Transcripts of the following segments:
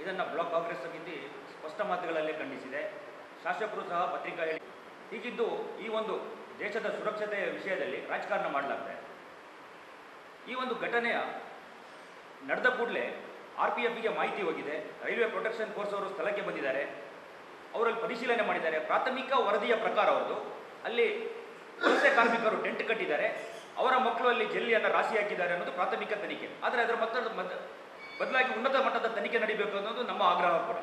ಇದನ್ನು ಬ್ಲಾಕ್ ಕಾಂಗ್ರೆಸ್ ಸಮಿತಿ ಸ್ಪಷ್ಟ ಮಾತುಗಳಲ್ಲಿ ಖಂಡಿಸಿದೆ. ಶಾಸಕರು ಸಹ ಪತ್ರಿಕಾ ಹೇಳಿ ಹೀಗಿದ್ದು ಈ ಒಂದು ದೇಶದ ಸುರಕ್ಷತೆಯ ವಿಷಯದಲ್ಲಿ ರಾಜಕಾರಣ ಮಾಡಲಾಗ್ತದೆ. ಈ ಒಂದು ಘಟನೆಯ ನಡೆದ ಕೂಡಲೇ RPFಗೆ ಮಾಹಿತಿ ಹೋಗಿದೆ. ರೈಲ್ವೆ ಪ್ರೊಟೆಕ್ಷನ್ ಫೋರ್ಸ್ ಅವರು ಸ್ಥಳಕ್ಕೆ ಬಂದಿದ್ದಾರೆ. ಅವರಲ್ಲಿ ಪರಿಶೀಲನೆ ಮಾಡಿದ್ದಾರೆ. ಪ್ರಾಥಮಿಕ ವರದಿಯ ಪ್ರಕಾರ ಅವರದು ಅಲ್ಲಿ ವಲಸೆ ಕಾರ್ಮಿಕರು ಟೆಂಟ್ ಕಟ್ಟಿದ್ದಾರೆ, ಅವರ ಮಕ್ಕಳು ಅಲ್ಲಿ ಜಲ್ಲಿಯನ್ನು ರಾಶಿ ಹಾಕಿದ್ದಾರೆ ಅನ್ನೋದು ಪ್ರಾಥಮಿಕ ತನಿಖೆ. ಆದರೆ ಅದರ ಬದಲಾಗಿ ಉನ್ನತ ಮಟ್ಟದ ತನಿಖೆ ನಡೀಬೇಕು ಅನ್ನೋದು ನಮ್ಮ ಆಗ್ರಹ ಕೂಡ.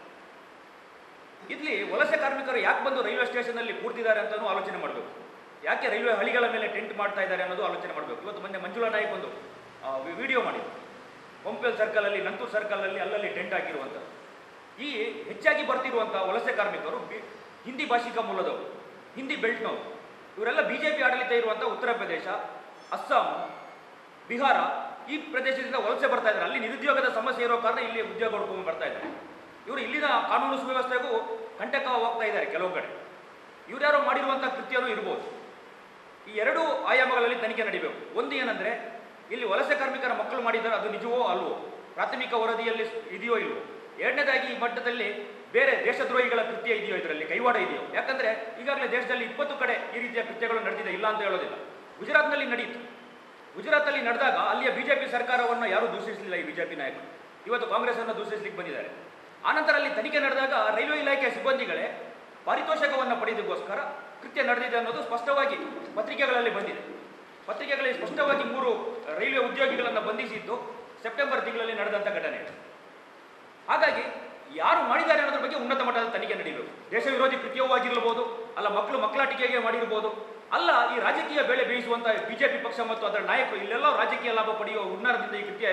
ಇಲ್ಲಿ ವಲಸೆ ಕಾರ್ಮಿಕರು ಯಾಕೆ ಬಂದು ರೈಲ್ವೆ ಸ್ಟೇಷನಲ್ಲಿ ಕೂರ್ತಿದ್ದಾರೆ ಅಂತಲೂ ಆಲೋಚನೆ ಮಾಡಬೇಕು. ಯಾಕೆ ರೈಲ್ವೆ ಹಳಿಗಳ ಮೇಲೆ ಟೆಂಟ್ ಮಾಡ್ತಾ ಇದ್ದಾರೆ ಅನ್ನೋದು ಆಲೋಚನೆ ಮಾಡಬೇಕು. ಇವತ್ತು ಮೊನ್ನೆ ಮಂಜುಳಾ ನಾಯ್ಕ್ ಒಂದು ವಿಡಿಯೋ ಮಾಡಿದ್ರು. ಪಂಪೇಲ್ ಸರ್ಕಲಲ್ಲಿ, ನಂತೂರು ಸರ್ಕಲಲ್ಲಿ ಅಲ್ಲಲ್ಲಿ ಟೆಂಟ್ ಹಾಕಿರುವಂಥದ್ದು. ಈ ಹೆಚ್ಚಾಗಿ ಬರ್ತಿರುವಂಥ ವಲಸೆ ಕಾರ್ಮಿಕರು ಹಿಂದಿ ಭಾಷಿಕ ಮೂಲದವರು, ಹಿಂದಿ ಬೆಲ್ಟ್ನವರು. ಇವರೆಲ್ಲ BJP ಆಡಳಿತ ಇರುವಂಥ ಉತ್ತರ ಪ್ರದೇಶ, ಅಸ್ಸಾಂ, ಬಿಹಾರ ಈ ಪ್ರದೇಶದಿಂದ ವಲಸೆ ಬರ್ತಾ ಇದ್ದಾರೆ. ಅಲ್ಲಿ ನಿರುದ್ಯೋಗದ ಸಮಸ್ಯೆ ಇರೋ ಕಾರಣ ಇಲ್ಲಿ ಉದ್ಯೋಗ ಹುಡ್ಕೊಂಡು ಬರ್ತಾ ಇದ್ದಾರೆ. ಇವರು ಇಲ್ಲಿನ ಕಾನೂನು ಸುವ್ಯವಸ್ಥೆಗೂ ಕಂಟಕವಾಗ್ತಾ ಇದ್ದಾರೆ ಕೆಲವು ಕಡೆ. ಇವ್ರು ಯಾರೋ ಮಾಡಿರುವಂಥ ಕೃತ್ಯನೂ ಇರ್ಬೋದು. ಈ ಎರಡೂ ಆಯಾಮಗಳಲ್ಲಿ ತನಿಖೆ ನಡೀಬೇಕು. ಒಂದು ಏನಂದರೆ ಇಲ್ಲಿ ವಲಸೆ ಕಾರ್ಮಿಕರ ಮಕ್ಕಳು ಮಾಡಿದ್ದಾರೆ, ಅದು ನಿಜವೋ ಅಲ್ವೋ, ಪ್ರಾಥಮಿಕ ವರದಿಯಲ್ಲಿ ಇದೆಯೋ ಇಲ್ವೋ. ಎರಡನೇದಾಗಿ ಈ ಮಟ್ಟದಲ್ಲಿ ಬೇರೆ ದೇಶದ್ರೋಹಿಗಳ ಕೃತ್ಯ ಇದೆಯೋ, ಇದರಲ್ಲಿ ಕೈವಾಡ ಇದೆಯೋ. ಯಾಕಂದರೆ ಈಗಾಗಲೇ ದೇಶದಲ್ಲಿ 20 ಕಡೆ ಈ ರೀತಿಯ ಕೃತ್ಯಗಳು ನಡೆದಿದೆ, ಇಲ್ಲ ಅಂತ ಹೇಳೋದಿಲ್ಲ. ಗುಜರಾತ್ನಲ್ಲಿ ನಡೆಯಿತು. ಗುಜರಾತಲ್ಲಿ ನಡೆದಾಗ ಅಲ್ಲಿಯ BJP ಸರ್ಕಾರವನ್ನು ಯಾರೂ ದೂಷಿಸಲಿಲ್ಲ. ಈ BJP ನಾಯಕರು ಇವತ್ತು ಕಾಂಗ್ರೆಸ್ಸನ್ನು ದೂಷಿಸಲಿಕ್ಕೆ ಬಂದಿದ್ದಾರೆ. ಆನಂತರ ಅಲ್ಲಿ ತನಿಖೆ ನಡೆದಾಗ ರೈಲ್ವೆ ಇಲಾಖೆಯ ಸಿಬ್ಬಂದಿಗಳೇ ಪಾರಿತೋಷಕವನ್ನು ಪಡೆಯೋದಕ್ಕೋಸ್ಕರ ಕೃತ್ಯ ನಡೆದಿದೆ ಅನ್ನೋದು ಸ್ಪಷ್ಟವಾಗಿ ಪತ್ರಿಕೆಗಳಲ್ಲಿ ಬಂದಿದೆ. ಪತ್ರಿಕೆಗಳಲ್ಲಿ ಸ್ಪಷ್ಟವಾಗಿ 3 ರೈಲ್ವೆ ಉದ್ಯೋಗಿಗಳನ್ನು ಬಂಧಿಸಿದ್ದು ಸೆಪ್ಟೆಂಬರ್ ತಿಂಗಳಲ್ಲಿ ನಡೆದಂಥ ಘಟನೆ. ಹಾಗಾಗಿ ಯಾರು ಮಾಡಿದ್ದಾರೆ ಅನ್ನೋದ್ರ ಬಗ್ಗೆ ಉನ್ನತ ಮಟ್ಟದ ತನಿಖೆ ನಡೀಬೇಕು. ದೇಶ ವಿರೋಧಿ ಕೃತ್ಯವೂ ಆಗಿರಬಹುದು, ಅಲ್ಲ ಮಕ್ಕಳಾಟಿಕೆಗೆ ಮಾಡಿರ್ಬೋದು, ಅಲ್ಲ ಈ ರಾಜಕೀಯ ಬೇಳೆ ಬೇಯಿಸುವಂಥ BJP ಪಕ್ಷ ಮತ್ತು ಅದರ ನಾಯಕರು ಇಲ್ಲೆಲ್ಲ ರಾಜಕೀಯ ಲಾಭ ಪಡೆಯುವ ಹುನ್ನಾರದಿಂದ ಈ ಕೃತ್ಯ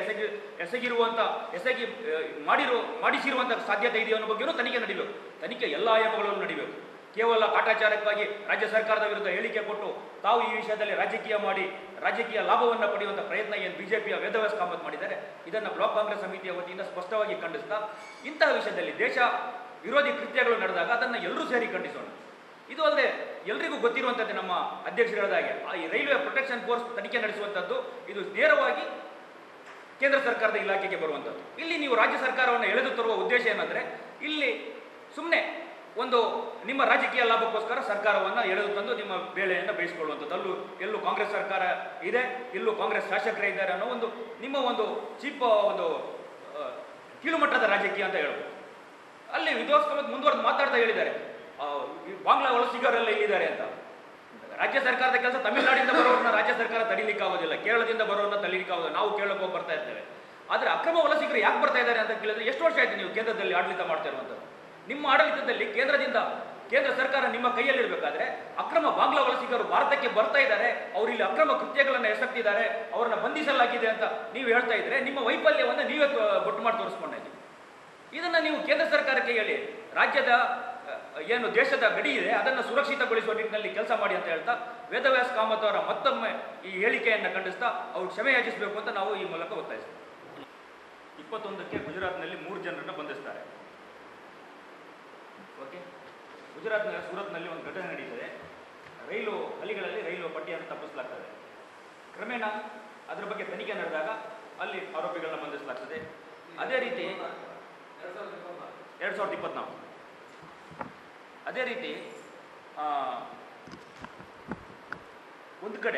ಮಾಡಿಸಿರುವಂಥ ಸಾಧ್ಯತೆ ಇದೆಯೋ ಅನ್ನೋ ಬಗ್ಗೆಯೂ ತನಿಖೆ ನಡೀಬೇಕು. ತನಿಖೆ ಎಲ್ಲ ಆಯಾಮಗಳಲ್ಲೂ ನಡೀಬೇಕು. ಕೇವಲ ಕಾಟಾಚಾರಕ್ಕಾಗಿ ರಾಜ್ಯ ಸರ್ಕಾರದ ವಿರುದ್ಧ ಹೇಳಿಕೆ ಕೊಟ್ಟು ತಾವು ಈ ವಿಷಯದಲ್ಲಿ ರಾಜಕೀಯ ಲಾಭವನ್ನು ಪಡೆಯುವಂಥ ಪ್ರಯತ್ನ ಏನು BJPಯ ವೇದವ್ಯಾಸ ಕಾಮತ್ ಮಾಡಿದ್ದಾರೆ, ಇದನ್ನು ಬ್ಲಾಕ್ ಕಾಂಗ್ರೆಸ್ ಸಮಿತಿಯ ವತಿಯಿಂದ ಸ್ಪಷ್ಟವಾಗಿ ಖಂಡಿಸ್ತಾ, ಇಂತಹ ವಿಷಯದಲ್ಲಿ ದೇಶ ವಿರೋಧಿ ಕೃತ್ಯಗಳು ನಡೆದಾಗ ಅದನ್ನು ಎಲ್ಲರೂ ಸೇರಿ ಖಂಡಿಸೋಣ. ಇದು ಅಲ್ಲದೆ ಎಲ್ರಿಗೂ ಗೊತ್ತಿರುವಂಥದ್ದು, ನಮ್ಮ ಅಧ್ಯಕ್ಷರು ಹೇಳಿದಾಗೆ ಈ ರೈಲ್ವೆ ಪ್ರೊಟೆಕ್ಷನ್ ಫೋರ್ಸ್ ತನಿಖೆ ನಡೆಸುವಂಥದ್ದು ಇದು ನೇರವಾಗಿ ಕೇಂದ್ರ ಸರ್ಕಾರದ ಇಲಾಖೆಗೆ ಬರುವಂಥದ್ದು. ಇಲ್ಲಿ ನೀವು ರಾಜ್ಯ ಸರ್ಕಾರವನ್ನು ಎಳೆದು ತರುವ ಉದ್ದೇಶ ಏನಂದರೆ ಇಲ್ಲಿ ಸುಮ್ಮನೆ ಒಂದು ನಿಮ್ಮ ರಾಜಕೀಯ ಲಾಭಕ್ಕೋಸ್ಕರ ಸರ್ಕಾರವನ್ನು ಎಳೆದು ತಂದು ನಿಮ್ಮ ಬೇಳೆಯನ್ನು ಬೇಯಿಸಿಕೊಳ್ಳುವಂಥದ್ದು. ಎಲ್ಲೂ ಕಾಂಗ್ರೆಸ್ ಸರ್ಕಾರ ಇದೆ, ಎಲ್ಲೂ ಕಾಂಗ್ರೆಸ್ ಶಾಸಕರೇ ಇದ್ದಾರೆ ಅನ್ನೋ ಒಂದು ನಿಮ್ಮ ಒಂದು ಚೀಪ್ ಒಂದು ಕೀಳುಮಟ್ಟದ ರಾಜಕೀಯ ಅಂತ ಹೇಳ್ಬೋದು. ಅಲ್ಲಿ ವಿಧ್ವಂಸಕ ಮುಂದುವರೆದು ಮಾತಾಡ್ತಾ ಹೇಳಿದ್ದಾರೆ, ಬಾಂಗ್ಲಾ ವಲಸಿಗರೆಲ್ಲ ಇಲ್ಲಿದ್ದಾರೆ ಅಂತ. ರಾಜ್ಯ ಸರ್ಕಾರದ ಕೆಲಸ ತಮಿಳುನಾಡಿಂದ ಬರೋರನ್ನ ರಾಜ್ಯ ಸರ್ಕಾರ ತಡೀಲಿಕ್ಕಾಗೋದಿಲ್ಲ, ಕೇರಳದಿಂದ ಬರೋರನ್ನ ತಡೀಲಿಕ್ಕಾಗೋದಿಲ್ಲ. ನಾವು ಕೇಳಕ್ಕೆ ಹೋಗಿ ಬರ್ತಾ ಇರ್ತೇವೆ. ಆದರೆ ಅಕ್ರಮ ವಲಸಿಗರು ಯಾಕೆ ಬರ್ತಾ ಇದ್ದಾರೆ ಅಂತ ಕೇಳಿದ್ರೆ, ಎಷ್ಟು ವರ್ಷ ಆಯ್ತು ನೀವು ಕೇಂದ್ರದಲ್ಲಿ ಆಡಳಿತ ಮಾಡ್ತಾ ಇರುವಂಥದ್ದು? ನಿಮ್ಮ ಆಡಳಿತದಲ್ಲಿ ಕೇಂದ್ರ ಸರ್ಕಾರ ನಿಮ್ಮ ಕೈಯಲ್ಲಿರಬೇಕಾದ್ರೆ ಅಕ್ರಮ ಬಾಂಗ್ಲಾ ವಲಸಿಗರು ಭಾರತಕ್ಕೆ ಬರ್ತಾ ಇದ್ದಾರೆ, ಅವರು ಇಲ್ಲಿ ಅಕ್ರಮ ಕೃತ್ಯಗಳನ್ನು ಎಸಗ್ತಿದ್ದಾರೆ, ಅವರನ್ನ ಬಂಧಿಸಲಾಗಿದೆ ಅಂತ ನೀವು ಹೇಳ್ತಾ ಇದ್ರೆ ನಿಮ್ಮ ವೈಫಲ್ಯವನ್ನು ನೀವೇ ಬೊಟ್ಟು ಮಾಡಿ ತೋರಿಸ್ಕೊಂಡಿದ್ದೀವಿ. ಇದನ್ನು ನೀವು ಕೇಂದ್ರ ಸರ್ಕಾರಕ್ಕೆ ಹೇಳಿ, ರಾಜ್ಯದ ಏನು ದೇಶದ ಗಡಿ ಇದೆ ಅದನ್ನು ಸುರಕ್ಷಿತಗೊಳಿಸುವ ನಿಟ್ಟಿನಲ್ಲಿ ಕೆಲಸ ಮಾಡಿ ಅಂತ ಹೇಳ್ತಾ, ವೇದವ್ಯಾಸ ಕಾಮತ್ ಅವರ ಮತ್ತೊಮ್ಮೆ ಈ ಹೇಳಿಕೆಯನ್ನು ಖಂಡಿಸ್ತಾ ಅವ್ರು ಕ್ಷಮೆ ಯಾಚಿಸಬೇಕು ಅಂತ ನಾವು ಈ ಮೂಲಕ ಒತ್ತಾಯಿಸ್ತೀವಿ. 21ಕ್ಕೆ ಗುಜರಾತ್ನಲ್ಲಿ 3 ಜನರನ್ನು ಬಂಧಿಸ್ತಾರೆ. ಓಕೆ, ಗುಜರಾತ್ನ ಸೂರತ್ನಲ್ಲಿ ಒಂದು ಘಟನೆ ನಡೀತದೆ. ರೈಲು ಹಳಿಗಳಲ್ಲಿ ರೈಲು ಪಟ್ಟಿಯನ್ನು ತಪ್ಪಿಸಲಾಗ್ತದೆ. ಕ್ರಮೇಣ ಅದರ ಬಗ್ಗೆ ತನಿಖೆ ನಡೆದಾಗ ಅಲ್ಲಿ ಆರೋಪಿಗಳನ್ನ ಬಂಧಿಸಲಾಗ್ತದೆ. ಅದೇ ರೀತಿ 2024 ಅದೇ ರೀತಿ ಒಂದು ಕಡೆ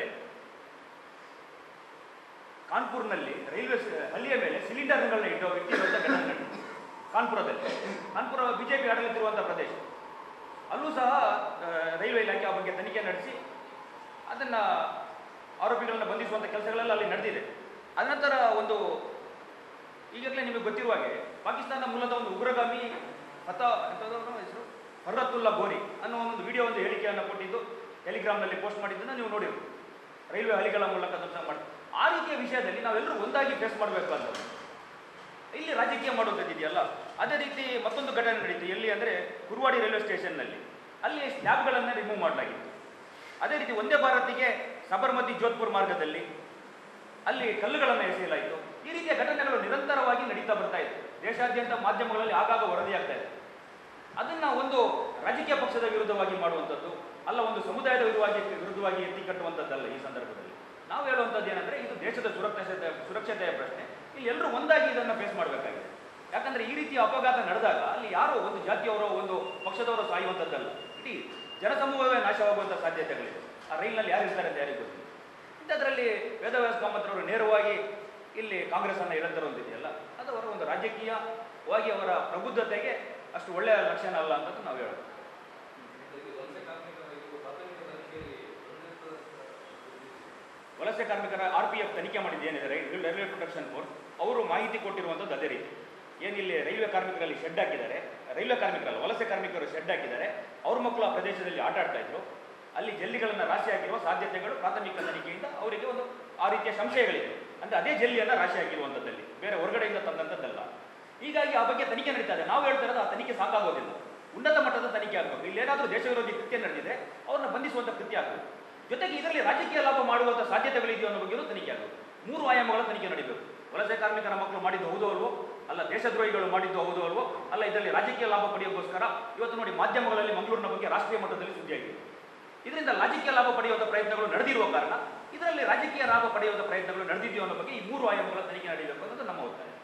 ಕಾನ್ಪುರ್ನಲ್ಲಿ ರೈಲ್ವೆ ಹಳ್ಳಿಯ ಮೇಲೆ ಸಿಲಿಂಡರ್ಗಳನ್ನ ಇಟ್ಟಿರುವಂಥ ಘಟನೆ ನಡೆದಿದೆ. ಕಾನ್ಪುರ BJP ಆಡಳಿತಿರುವಂಥ ಪ್ರದೇಶ. ಅಲ್ಲೂ ಸಹ ರೈಲ್ವೆ ಇಲಾಖೆ ಆ ಬಗ್ಗೆ ತನಿಖೆ ನಡೆಸಿ ಅದನ್ನು ಆರೋಪಿಗಳನ್ನ ಬಂಧಿಸುವಂಥ ಕೆಲಸಗಳೆಲ್ಲ ಅಲ್ಲಿ ನಡೆದಿದೆ. ಅನಂತರ ಒಂದು ಈಗಾಗಲೇ ನಿಮಗೆ ಗೊತ್ತಿರುವ ಹಾಗೆ ಪಾಕಿಸ್ತಾನ ಮೂಲದ ಒಂದು ಉಗ್ರಗಾಮಿ ಹೆಸರು ಫರ್ರತುಲ್ಲಾ ಗೋರಿ ಅನ್ನೋ ಒಂದು ವಿಡಿಯೋ ಒಂದು ಹೇಳಿಕೆಯನ್ನು ಕೊಟ್ಟಿದ್ದು ಟೆಲಿಗ್ರಾಮ್ನಲ್ಲಿ ಪೋಸ್ಟ್ ಮಾಡಿದ್ದನ್ನು ನೀವು ನೋಡಿರು. ರೈಲ್ವೆ ಹಳಿಗಳ ಮೂಲಕ ದರ್ಶನ ಮಾಡಿ ಆ ರೀತಿಯ ವಿಷಯದಲ್ಲಿ ನಾವೆಲ್ಲರೂ ಒಂದಾಗಿ ಫೇಸ್ ಮಾಡಬೇಕು ಅಂತ. ಇಲ್ಲಿ ರಾಜಕೀಯ ಮಾಡುವಂಥದ್ದಿದೆಯಲ್ಲ. ಅದೇ ರೀತಿ ಮತ್ತೊಂದು ಘಟನೆ ನಡೀತು. ಎಲ್ಲಿ ಅಂದರೆ ಕುರ್ವಾಡಿ ರೈಲ್ವೆ ಸ್ಟೇಷನ್ನಲ್ಲಿ ಅಲ್ಲಿ ಸ್ಲ್ಯಾಬ್ಗಳನ್ನು ರಿಮೂವ್ ಮಾಡಲಾಗಿತ್ತು. ಅದೇ ರೀತಿ ಒಂದೇ ಭಾರತಿಗೆ ಸಬರ್ಮತಿ ಜೋಧ್ಪುರ್ ಮಾರ್ಗದಲ್ಲಿ ಅಲ್ಲಿ ಕಲ್ಲುಗಳನ್ನು ಎಸೆಯಲಾಯಿತು. ಈ ರೀತಿಯ ಘಟನೆಗಳು ನಿರಂತರವಾಗಿ ನಡೀತಾ ಬರ್ತಾ ಇದೆ. ದೇಶಾದ್ಯಂತ ಮಾಧ್ಯಮಗಳಲ್ಲಿ ಆಗಾಗ ವರದಿಯಾಗ್ತಾ ಇದೆ. ಅದನ್ನು ಒಂದು ರಾಜಕೀಯ ಪಕ್ಷದ ವಿರುದ್ಧವಾಗಿ ಮಾಡುವಂಥದ್ದು ಅಲ್ಲ, ಒಂದು ಸಮುದಾಯದ ವಿರುದ್ಧವಾಗಿ ಎತ್ತಿ ಕಟ್ಟುವಂಥದ್ದಲ್ಲ. ಈ ಸಂದರ್ಭದಲ್ಲಿ ನಾವು ಹೇಳುವಂಥದ್ದು ಏನಂದರೆ ಇದು ದೇಶದ ಸುರಕ್ಷತೆಯ ಪ್ರಶ್ನೆ. ಇಲ್ಲಿ ಎಲ್ಲರೂ ಒಂದಾಗಿ ಇದನ್ನು ಫೇಸ್ ಮಾಡಬೇಕಾಗಿದೆ. ಯಾಕಂದ್ರೆ ಈ ರೀತಿಯ ಅಪಘಾತ ನಡೆದಾಗ ಅಲ್ಲಿ ಯಾರೋ ಒಂದು ಜಾತಿಯವರೋ ಒಂದು ಪಕ್ಷದವರೋ ಸಾಯುವಂಥದ್ದಲ್ಲ, ಇಡೀ ಜನಸಮೂಹವೇ ನಾಶವಾಗುವಂಥ ಸಾಧ್ಯತೆಗಳಿದೆ. ಆ ರೈಲಿನಲ್ಲಿ ಯಾರು ಇರ್ತಾರೆ ಅಂತ ಯಾರಿಗೂ ಗೊತ್ತಿಲ್ಲ. ಇಂಥದ್ರಲ್ಲಿ ವೇದವ್ಯಾಸ ಕಾಮತ್ರವರು ನೇರವಾಗಿ ಇಲ್ಲಿ ಕಾಂಗ್ರೆಸ್ಸನ್ನು ಎಳೆತರುವಂತಿದೆಯಲ್ಲ, ಅದು ಅವರ ಒಂದು ರಾಜಕೀಯವಾಗಿ ಅವರ ಪ್ರಬುದ್ಧತೆಗೆ ಅಷ್ಟು ಒಳ್ಳೆಯ ಲಕ್ಷಣ ಅಲ್ಲ ಅಂತ ನಾವು ಹೇಳೋದು. ವಲಸೆ ಕಾರ್ಮಿಕರ RPF ತನಿಖೆ ಮಾಡಿದ್ದು ಏನಿದೆ, ರೈಲ್ವೆ ಪ್ರೊಟೆಕ್ಷನ್ ಫೋರ್ಸ್, ಅವರು ಮಾಹಿತಿ ಕೊಟ್ಟಿರುವಂಥದ್ದು ಅದೇ ರೀತಿ. ಏನಿಲ್ಲಿ ರೈಲ್ವೆ ಕಾರ್ಮಿಕರಲ್ಲಿ ಶೆಡ್ ಹಾಕಿದ್ದಾರೆ, ರೈಲ್ವೆ ಕಾರ್ಮಿಕರಲ್ಲ ವಲಸೆ ಕಾರ್ಮಿಕರು ಶೆಡ್ ಹಾಕಿದ್ದಾರೆ, ಅವ್ರ ಮಕ್ಕಳು ಆ ಪ್ರದೇಶದಲ್ಲಿ ಆಟ ಆಡ್ತಾ ಇದ್ರು, ಅಲ್ಲಿ ಜಲ್ಲಿಗಳನ್ನು ರಾಶಿ ಹಾಕಿರುವ ಸಾಧ್ಯತೆಗಳು ಪ್ರಾಥಮಿಕ ತನಿಖೆಯಿಂದ ಅವರಿಗೆ ಒಂದು ಆ ರೀತಿಯ ಸಂಶಯಗಳಿವೆ. ಅಂದರೆ ಅದೇ ಜಲ್ಲಿಯನ್ನು ರಾಶಿ ಹಾಕಿರುವಂಥದ್ದಲ್ಲಿ, ಬೇರೆ ಹೊರಗಡೆಯಿಂದ ತಂದಂಥದ್ದಲ್ಲ. ಹೀಗಾಗಿ ಆ ಬಗ್ಗೆ ತನಿಖೆ ನಡೀತಾ ಇದೆ. ನಾವು ಹೇಳ್ತಾ ಇರೋದು ಆ ತನಿಖೆ ಸಾಕಾಗೋದಿಲ್ಲ, ಉನ್ನತ ಮಟ್ಟದ ತನಿಖೆ ಆಗಬೇಕು. ಇಲ್ಲೇನಾದರೂ ದೇಶ ವಿರೋಧಿ ಕೃತ್ಯ ನಡೆದಿದೆ, ಅವ್ರನ್ನ ಬಂಧಿಸುವಂಥ ಕೃತ್ಯ ಆಗಬೇಕು. ಜೊತೆಗೆ ಇದರಲ್ಲಿ ರಾಜಕೀಯ ಲಾಭ ಮಾಡುವಂಥ ಸಾಧ್ಯತೆಗಳಿದೆಯೋ ಅನ್ನೋ ಬಗ್ಗೆಯೂ ತನಿಖೆ ಆಗಬೇಕು. 3 ಆಯಾಮಗಳ ತನಿಖೆ ನಡೀಬೇಕು. ವಲಸೆ ಕಾರ್ಮಿಕರ ಮಕ್ಕಳು ಮಾಡಿದ್ದು ಹೌದೋ ಅಲ್ವೋ, ಅಲ್ಲ ದೇಶದ್ರೋಹಿಗಳು ಮಾಡಿದ್ದು ಹೌದೋ ಅಲ್ವೋ, ಅಲ್ಲ ಇದರಲ್ಲಿ ರಾಜಕೀಯ ಲಾಭ ಪಡೆಯೋಕ್ಕೋಸ್ಕರ ಇವತ್ತು ನೋಡಿ ಮಾಧ್ಯಮಗಳಲ್ಲಿ ಮಂಗಳೂರಿನ ಬಗ್ಗೆ ರಾಷ್ಟ್ರೀಯ ಮಟ್ಟದಲ್ಲಿ ಸುದ್ದಿಯಾಗಿದೆ. ಇದರಿಂದ ರಾಜಕೀಯ ಲಾಭ ಪಡೆಯುವಂಥ ಪ್ರಯತ್ನಗಳು ನಡೆದಿರುವ ಕಾರಣ ಇದರಲ್ಲಿ ರಾಜಕೀಯ ಲಾಭ ಪಡೆಯುವಂಥ ಪ್ರಯತ್ನಗಳು ನಡೆದಿದೆಯೋ ಅನ್ನೋ ಬಗ್ಗೆ ಈ 3 ಆಯಾಮಗಳ ತನಿಖೆ ನಡೆಯಬೇಕು ಅನ್ನೋದು ನಮ್ಮ ಒತ್ತಾಯ.